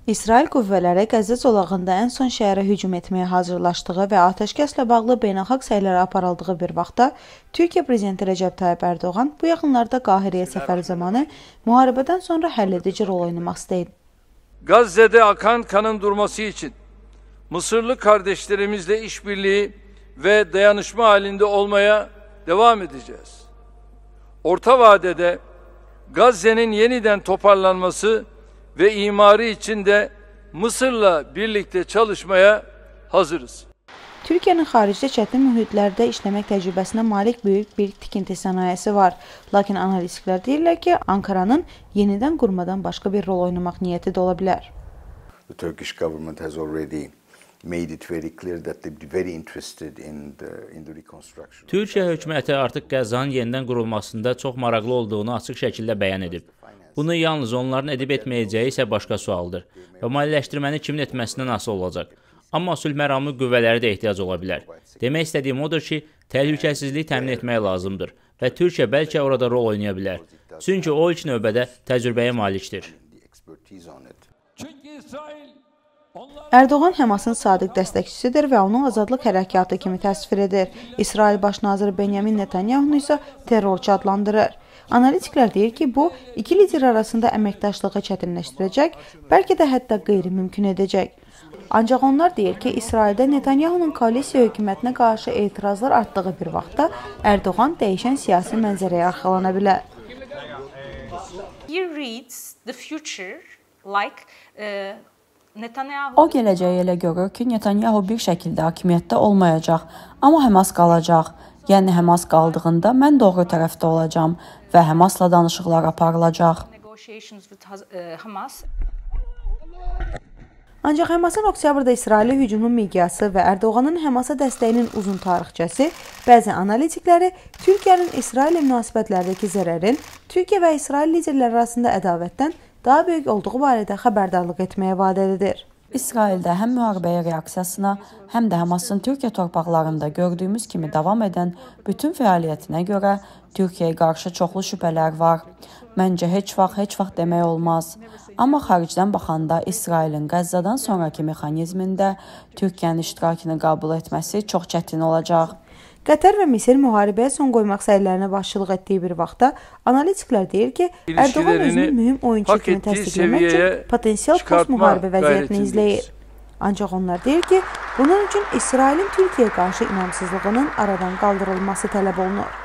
İsrail qüvvələri Qəzza zolağında ən son şəhərə hücum etməyə hazırlaşdığı və atəşkəslə bağlı beynəlxalq səyləri aparıldığı bir vaxtda Türkiyə prezidenti Rəcəb Tayyip Ərdoğan bu yaxınlarda Qahirəyə səfəri zamanı müharibədən sonra həlledici rol oynamaq istəyib. Gazze'de akan kanın durması için Mısırlı kardeşlerimizle işbirliği ve dayanışma halinde olmaya devam edeceğiz. Orta vadede Gazze'nin yeniden toparlanması ve imarı için de Mısır'la birlikte çalışmaya hazırız. Türkiyənin xaricdə çətin mühitlərdə işləmək təcrübəsinə malik böyük bir tikinti sənayesi var. Lakin analitiklər deyirlər ki, Ankaranın yenidən qurmadan başqa bir rol oynamaq niyyəti də ola bilər. The Turkish government has already made it very clear that they'd be very interested in the reconstruction. Türkiyə hökuməti artıq Qəzzanın yenidən qurulmasında çox maraqlı olduğunu açıq şəkildə bəyan edib. Bunu yalnız onların edib etməyəcəyi isə başqa sualdır və maliyyələşdirməni kimin etməsindən asılı olacaq. Amma sülh məramlı qüvvələri də ehtiyac ola bilər. Demək istədiyim odur ki, təhlükəsizliyi təmin etmək lazımdır və Türkiyə bəlkə orada rol oynaya bilər. Çünki o ilk növbədə təcrübəyə malikdir. Ərdoğan Həmasın sadiq dəstəkçisidir və onu azadlıq hərəkatı kimi təsvir edir. İsrail baş naziri Benyamin Netanyahunu isə terrorçu adlandırır. Analitiklər deyir ki, bu iki lider arasında əməkdaşlığı çətinləşdirəcək, bəlkə də hətta qeyri-mümkün edəcək. Ancaq onlar deyir ki, İsraildə Netanyahunun koalisiya hökumətinə qarşı etirazlar artdığı bir vaxtda Ərdoğan dəyişən siyasi mənzərəyə arxalana bilər. O gələcəyi elə görür ki, Netanyahu bir şəkildə hakimiyyətdə olmayacaq, amma Həmas qalacaq. Yəni Həmas qaldığında mən doğru tərəfdə olacağam və Həmasla danışıqlar aparılacaq. Ancaq Həmasın oktyabrda İsrailə hücumun miqyası və Ərdoğanın Həmasa dəstəyinin uzun tarixçəsi bəzi analitikləri Türkiyənin İsraillə münasibətlərdəki zərərin Türkiyə və İsrail liderləri arasında ədavətdən daha böyük olduğu barədə xəbərdarlıq etməyə vadəlidir. İsraildə həm müharibəyə reaksiyasına, həm də Həmasın Türkiyə torpaqlarında gördüyümüz kimi davam edən bütün fəaliyyətinə görə Türkiyəyə qarşı çoxlu şübhələr var. Məncə heç vaxt demək olmaz. Amma xaricdən baxanda İsrailin Qəzzadan sonraki mexanizmində Türkiyənin iştirakını qəbul etməsi çox çətin olacaq. Qətər və Misir müharibəyə son qoymaq səylərinə başçılıq etdiyi bir vaxtda analitiklər deyir ki, Ərdoğan özünü mühüm oyuncu kimi təsdiqləmək üçün potensial post-müharibə vəziyyətini izləyir. Ancaq onlar deyir ki, bunun üçün İsrailin Türkiyəyə qarşı inamsızlığının aradan qaldırılması tələb olunur.